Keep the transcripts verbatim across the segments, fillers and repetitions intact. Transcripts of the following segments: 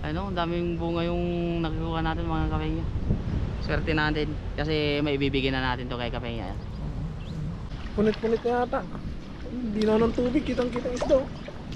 Ano, daming bunga yung nakukuha natin mga kapengya. Swerte natin kasi may ibibigay na natin to kay kapengya. Punit-punit na yata. Hindi na ng tubig, kitang-kitang isda.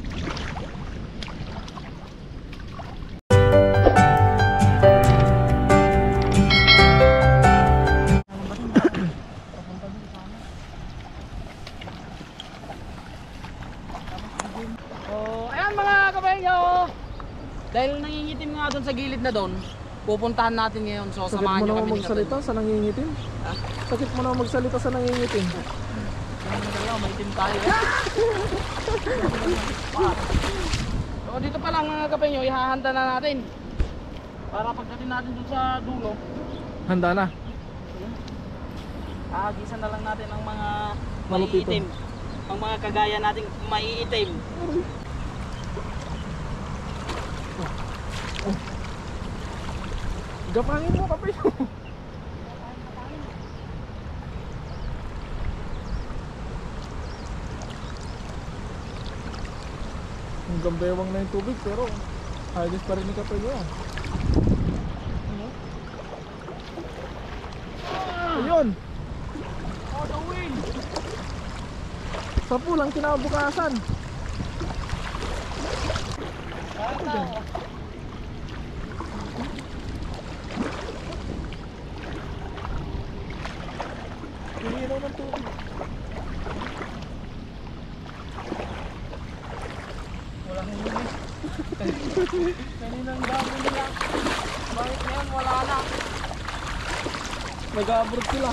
Oh, ayan mga kapengya, oh. Dahil nangingitim nga doon sa gilid na doon, pupuntahan natin ngayon. So Sakit samahan mo nyo naman kami ni magsalita kapengya. sa nangingitim. Ha? Sakit mo naman magsalita sa nangingitim. Ano kaya, may itim tayo. So dito pa lang mga kapengyo, ihahanda na natin. Para pagdating natin doon sa dulo, Handa na. agisan na lang natin ang mga Malupito. maiitim. Ang mga kagaya nating maiitim. Gapangin mo kape. Ang gambewang na yung tubig pero halos pa rin ni kape niya. Ayun! Oh, the wind! Sa pulang kinabukasan. Bata! Hihiraw ng tubig. Walang huli. Kaninang dami nila. Bakit ngayon wala na? Nag-abroad sila.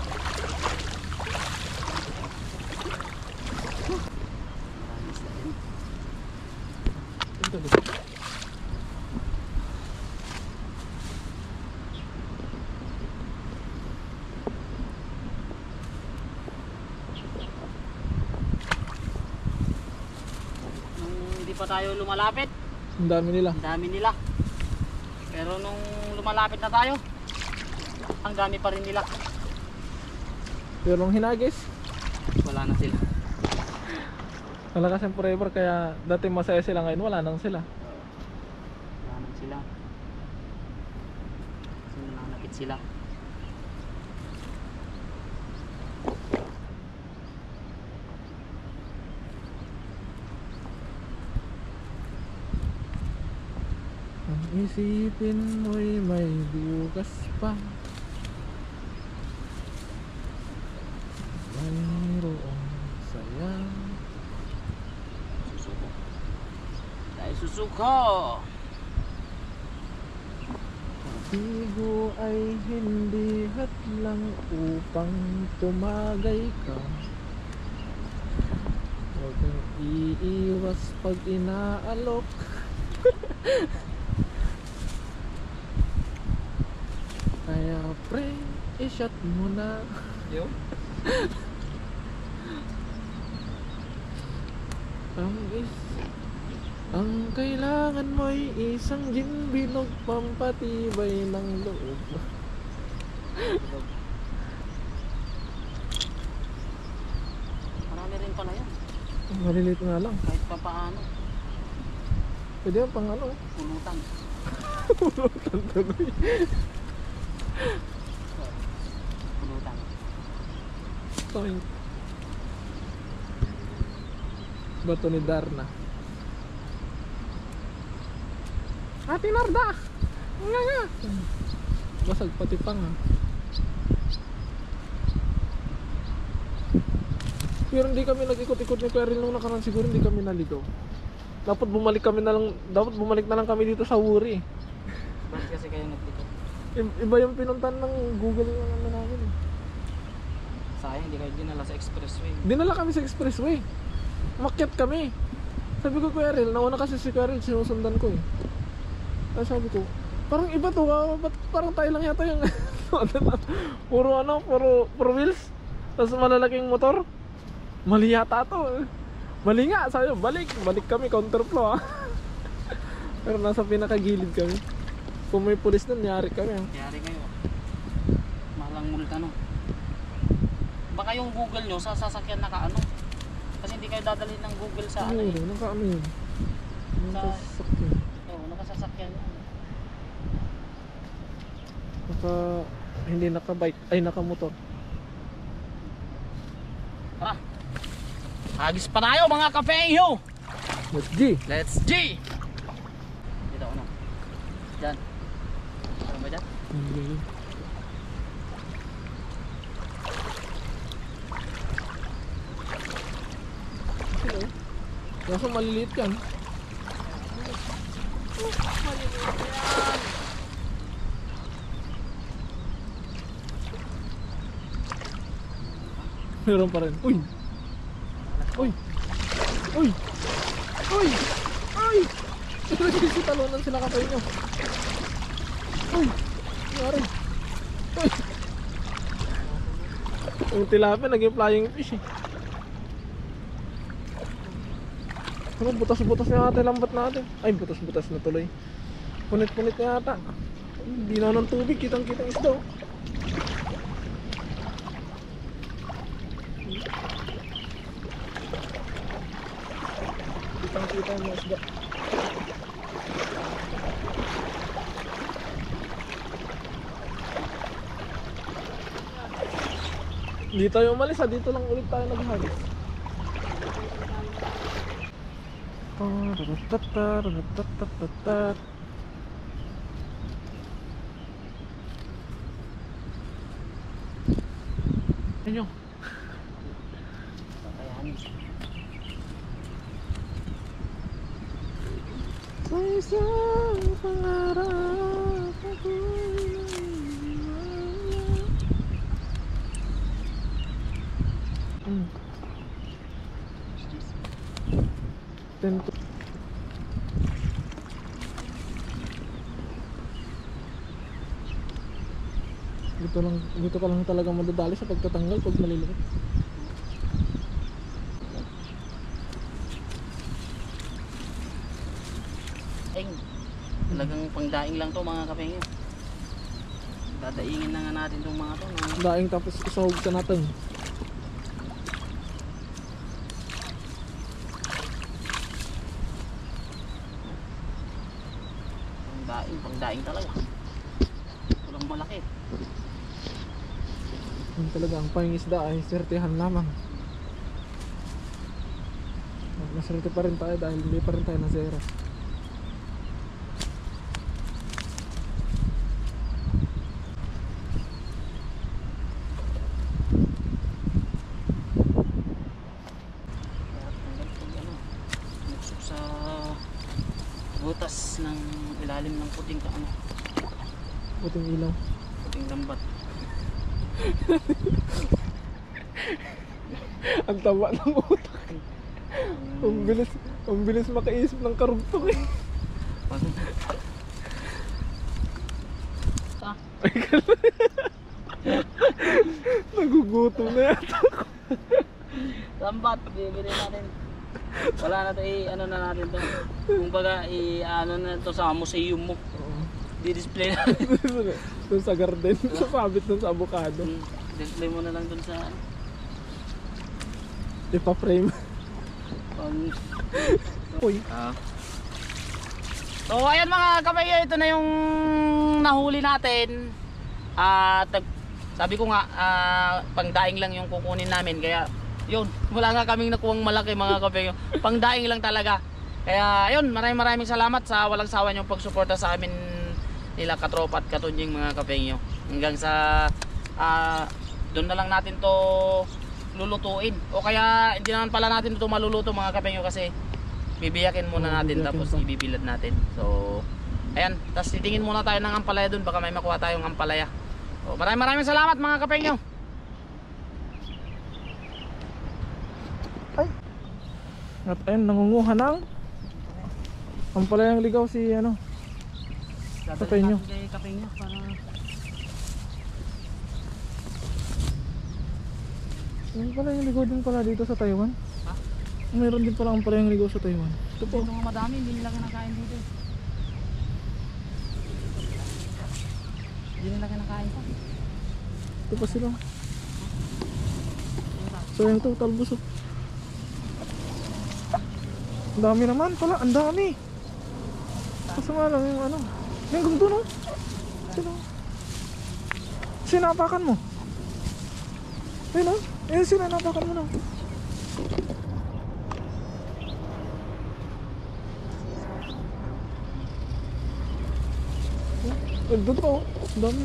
Nung hindi pa tayo lumalapit, Ang dami nila. ang dami nila. Pero nung lumalapit na tayo, ang dami pa rin nila. Pero nung hinagis, Wala na sila. malakas yung forever kaya dati masaya sila ngayon wala nang sila. Wala na sila. Kasi nananakit sila. Ang isipin mo'y may bukas pa. Mayroong saya. Susuko. Dahil susuko. Pag-igo ay hindi hadlang upang tumagay ka. Huwag kang iiwas pag inaalok. Kaya pre, i-shot mo na. Yo. Ang is Ang kailangan mo'y isang gin binog pampatibay ng loob. Marami rin pala yan. Malilit nga lang. Kahit pa paano. Pwede yan pang ano. Pulutan. Pulutan tuloy. Pulutan. Toink. Bato ni Darna. Ate Narda! Nga nga! Basag pati pang ha. Pero hindi kami nag-ikot-ikot ni Peril nung nakaraan, siguro hindi kami naligaw. Dapat bumalik kami na lang, dapat bumalik na lang kami dito sa Wuri. Bakit kasi kayo nagtito? I- Iba yung pinuntan ng Google yung ano namin. eh. Sayang, hindi kayo dinala sa expressway. Dinala kami sa expressway. Makyat kami. Sabi ko, Kuya Ril, nauna kasi si Kuya Ril, sinusundan ko eh. Tapos sabi ko, parang iba to ha, ba't parang tayo lang yata yung puro ano, puro, puro wheels. Tapos malalaking motor. Mali yata to. Mali nga, sabi ko, balik, balik kami, counterflow ha. Pero nasa pinakagilid kami. Kung may pulis nun, nyari kami ha. Kayari kayo. Mahalang multa no. Baka yung Google nyo sa sasakyan naka ano. Kasi hindi kayo dadalhin ng Google sa ano eh. Ano, naka ano yun? Sa- Nakasakyan. Oo, nakasasakyan. naka hindi naka-bike ay naka-motor. Tara. Hagis pa tayo mga kapengyo. Let's G. Let's G. Dito ako na. Diyan. Ano ba dyan? Okay. Hello. Kaso maliliit yan. Meron pa rin. Uy! Uy! Uy! Uy! Uy! Nagsisitalunan sila kapay nyo. Uy! Nangyari. Uy! Yung tilapia naging flying fish eh. Ano, butas-butas na yata yung lambat natin. Ay, butas-butas na tuloy. Punit-punit na yata. Hindi na ng tubig, kitang-kitang isda oh. Kitang-kita yung mga isda. Hindi tayo umalis ha, dito lang ulit tayo naghagis. Inyo. Sa isang pangarap ako'y naiwala. Hmm. Tento. Dito lang, dito ka lang talaga madadali sa pagtatanggal pag maliliit. Ay, talagang pangdaing lang to mga kapengyo. Dadaingin na nga natin tong mga to. No? Daing tapos isahog ka natin. Pangdaing, pangdaing talaga. Walang malaki. Yung talaga ang pangingisda ay swertehan lamang. Maswerte pa rin tayo dahil hindi pa rin tayo na zero. Sa butas ng ilalim ng puting ka ano, Puting ilaw. puting lambat. Ang taba ng utak. Ang bilis, ang bilis makaisip ng karugtong eh. Ah, Ay, nagugutom na yata ako. lambat, bibili natin. Wala na to, i ano na natin to. Kumbaga i ano na to sa museum mo. Di-display na. Doon sa garden, sa sabit doon sa avocado. Hmm, display mo na lang dun sa ano. Ipa-frame. Pang Uy. ah. So ayan mga kabayo, ito na yung nahuli natin. At sabi ko nga, ah, pangdaing lang yung kukunin namin, kaya yun, wala nga kaming nakuwang malaki mga kabayo. Pangdaing lang talaga. Kaya yun, maraming maraming salamat sa walang sawa niyong pagsuporta sa amin nila katropa at katunying mga kapengyo. Hanggang sa uh, doon na lang natin to lulutuin. O kaya hindi naman pala natin ito maluluto mga kapengyo kasi bibiyakin muna natin tapos ibibilad natin. So ayan, tapos titingin muna tayo ng ampalaya doon, baka may makuha tayong ampalaya. So, maraming maraming salamat mga kapengyo. Ay. At ayun, nangunguha ng ampalayang ligaw si ano. Kapengyo. Kay kapengyo para Meron pala yung ligaw din pala dito sa Taiwan. ha? Meron din pala ampalayang ligaw sa Taiwan. Ito po. Dito nga madami, hindi nila kinakain dito. Hindi nila kinakain pa. Ito pa sila. So yung total busok. Ang dami naman pala, ang dami. Kaso nga lang yung ano. Yung ganda no? Sila. sinapakan mo. Ayun o. Ayun, sinapakan mo na. Eh, doon pa oh. Ang dami.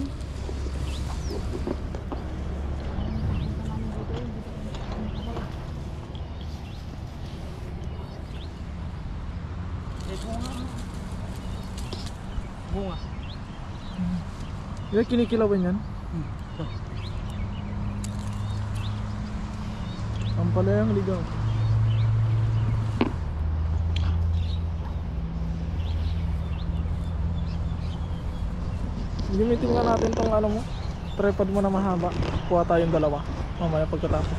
Bunga. Yan, kinikilawin yan. Hmm. Ito. Ang palayang ligaw. Gamitin nga natin tong ano mo, tripod mo na mahaba. Kuha tayong dalawa mamaya pagkatapos.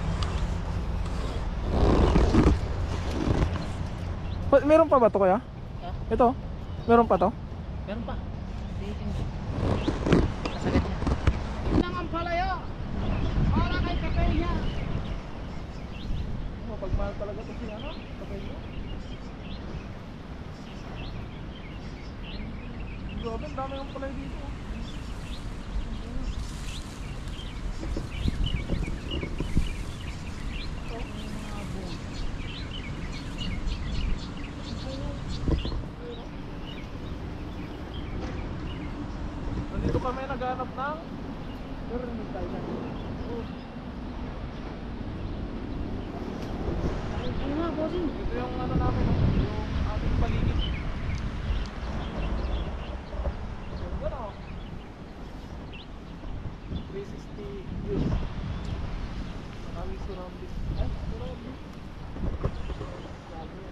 Pa, meron pa ba to kaya? Ha? Ito? Meron pa to? Meron pa. Tingin. Kasagad niya. Nang ang palaya. Para kay Kapenya. Oh, pagmahal talaga to si ano? Kapay mo? Grabe, ang dami ng palay dito. Nandito kami naghanap ng Meron tayo na. Ano nga, bossing? Ito yung ano namin, no? Yung ating paligid. Ganda na, oh. three sixty views. Maraming surrounding. Ay, surrounding. Grabe.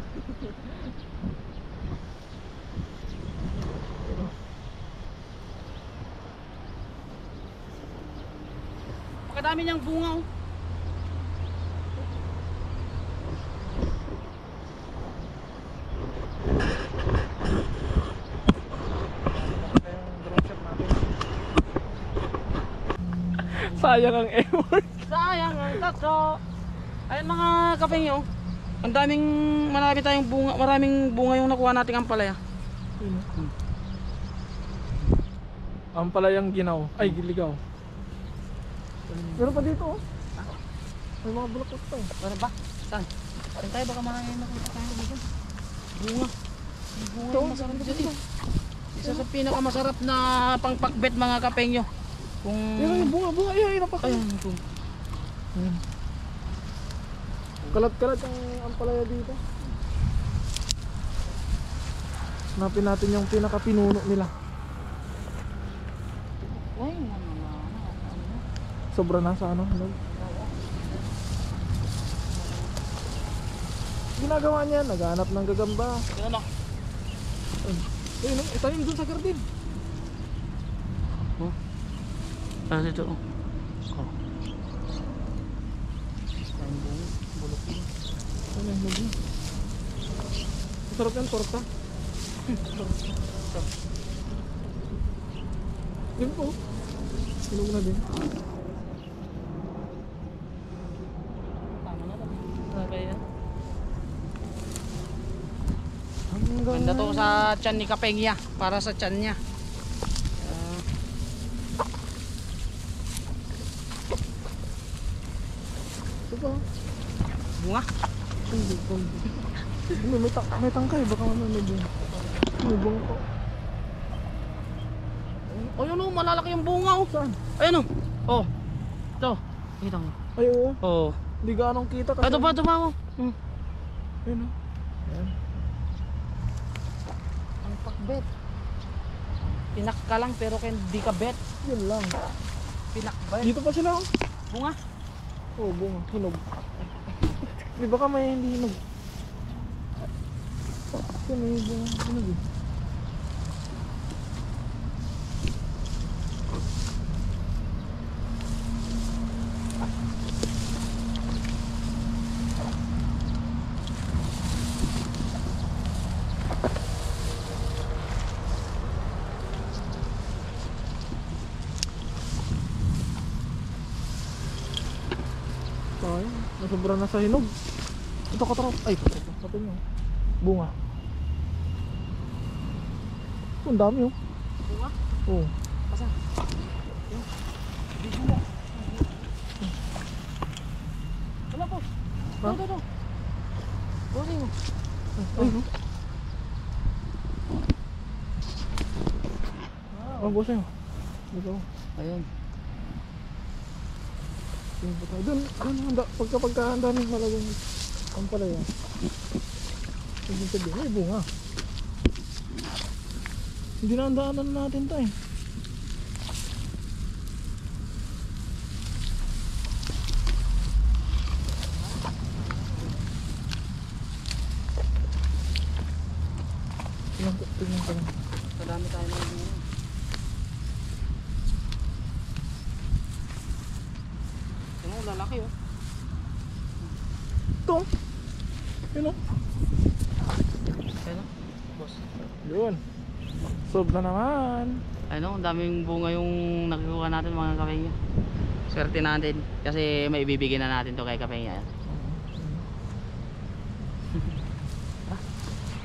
Pagkadami niyang bunga oh. Sayang ang effort. Sayang ang tatso. Ayun mga kapengyo. Ang daming marami tayong bunga, maraming bunga yung nakuha nating ampalaya. Hmm. Ang palayang ginaw. Ay, giligaw. Meron pa dito, oh. May mga bulaklak pa, eh. Meron ba? Saan? Saan tayo baka marami makita tayo dito? Bunga. May bunga Ito, yung masarap ito, dito. ito. Isa sa pinakamasarap na pangpakbet mga kapengyo. Kung... Yan yung bunga, bunga. Ay, ay, napaka. Ayun, kung... Hmm. Kalat-kalat ang ampalaya dito. Hanapin natin yung pinaka-pinuno nila. Ay, ano na, ano. Sobra na sa ano, ano. Ginagawa niya, naghahanap ng gagamba. Yung ano? Ayun, no? Itanim dun sa garden. Oh. Ah, dito oh. Oh. Ayun, bunga. Bulok yun. Ano yung lagi? Masarap yan, torta. Yun po. Sinog na din. Tama na lang. Okay yan. Hanggang Ganda to sa tiyan ni Kapengya. Para sa tiyan niya. Ah, ito pa. bunga. Hindi pa. May, may, ta may tangkay. Baka may may bunga. May bunga po. Oh, yun oh, malalaki yung bunga oh. Saan? Ayun oh. Oh. Ito. Kita mo. Ay, oo. Oh. Hindi gaanong kita kasi. Ito ba, ito ba oh. Hmm. Ayun, oh. Ayan. Ang pakbet. Pinak ka lang pero kaya di ka bet. Yun lang. Pinakbet. Dito pa sila, oh. Bunga. Oo, bunga. Hinog. Di ba ka may hindi hinog? Ito may bunga. Hinog eh. Sayang, nasobra na sa hinog. Ito katrap. Ay, ito. Sabi nyo. Bunga. Ito, ang dami oh. Bunga? Oo. Asa? Bisyo mo. Wala po. Ha? Ito, ito. Buti mo. Ay, no? Oh, bossing. Dito. Ayun. Yung puto. Doon, doon, handa. Pagka pagkahanda ng malagang ang palaya. Ibig sabihin, may bunga. Hindi na handaanan natin to eh. Tingnan ko, tingnan ko lang. Marami tayo ng bunga. Tingnan mo, lalaki oh. Ito. Yun o. Ayun oh. Boss. Yun. Sob na naman. Ayun oh, ang daming bunga yung nakukuha natin mga kapengya. Swerte natin. Kasi may ibibigay na natin to kay kapengya.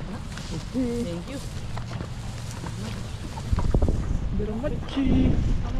Okay. Thank you. Pero machi.